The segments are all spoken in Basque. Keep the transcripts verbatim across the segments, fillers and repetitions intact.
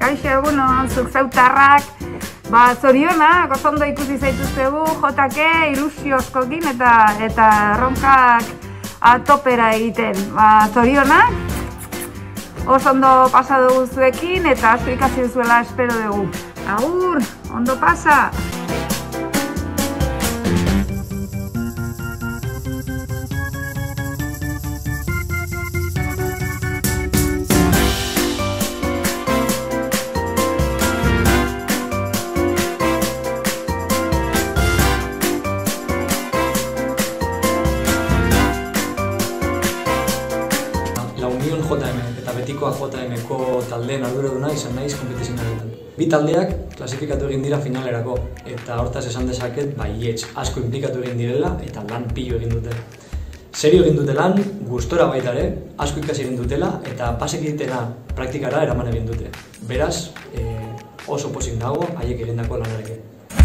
Kaixo, egunon, zuk zeutarrak, ba, zorionak, oso ondo ikusi zaituztegu, jotake, ilusiozkokin eta eta erronkak atopera egiten. Ba, zorionak, oso ondo pasa dugu zuekin eta asko ikasi duzuela espero dugu. Agur, ondo pasa! La Unión J M eta Betikoa J M-ko taldeen arduraduna izan naiz konpetizionaretan. Bi taldeak klasifikatu egin dira finalerako, eta hortaz esan dezaket baietz asko inplikatu egin direla eta lan pilo egin dute. Serio egin dute lan, gustora baita ere, asko ikasi egin dutela eta pasek egitena praktikara eraman egin dute. Beraz, eh, oso pozik nago haiek egindako lanarekin.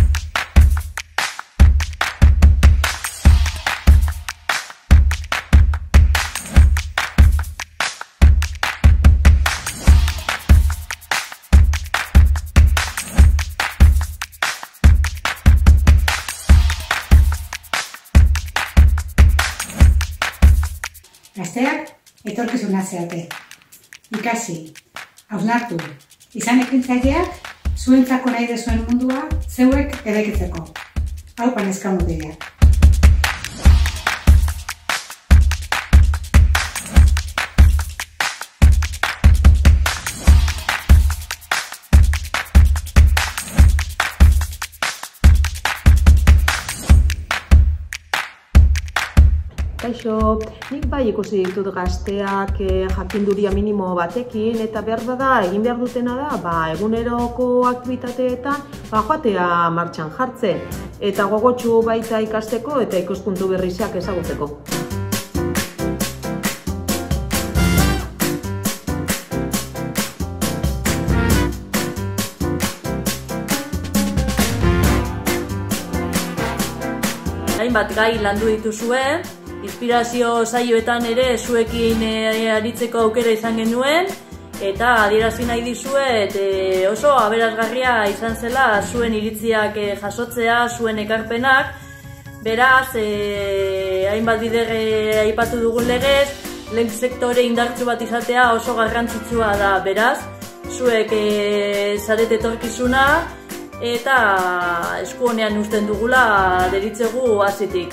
Gazteak etorkizuna zeate. Ikasi, hausnartu, izan ekintzaileak zuentzako nahi dezuen mundua zeuek eraikitzeko. Hau neska mutilak. Kaixo, nik bai ikusi ditut gazteak eh, jakinduria minimo batekin eta behar bada egin behar dutena da ba, eguneroko aktibitateetan ba, joatea martxan jartzen eta gogotsu baita ikasteko eta ikuspuntu berriak ezagutzeko. Hainbat gai landu dituzue, inspirazio saioetan ere zuekin e, aritzeko aukera izan genuen eta adierazi nahi dizuet e, oso aberasgarria izan zela zuen iritziak e, jasotzea, zuen ekarpenak. Beraz, e, hainbat bider e, aipatu dugun legez, lehen sektore indartsu bat izatea oso garrantzitsua da. Beraz, zuek e, zarete etorkizuna eta esku honean uzten dugula deritzegu hazitik.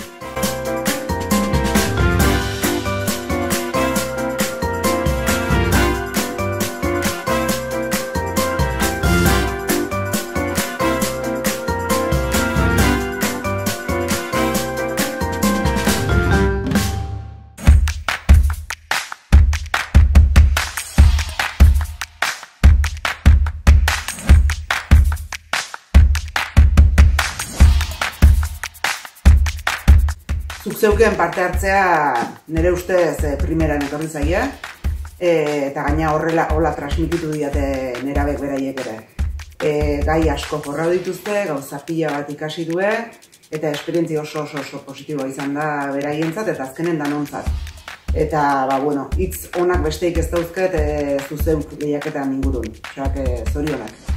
Zuk zeuken parte hartzea nire ustez e, primeran etorri zaia, e, eta gaina horrela hola transmititu diate nerabek beraiek ere. E, gai asko jorra dituzte, gauza pila bat ikasi due, eta esperientzia oso oso oso positiboa izan da beraientzat eta azkenen danontzat. Eta, ba, bueno, hitz onak besteik ez dauzket e, zuzeuk lehiaketan ingurun. Osak, e, zorionak.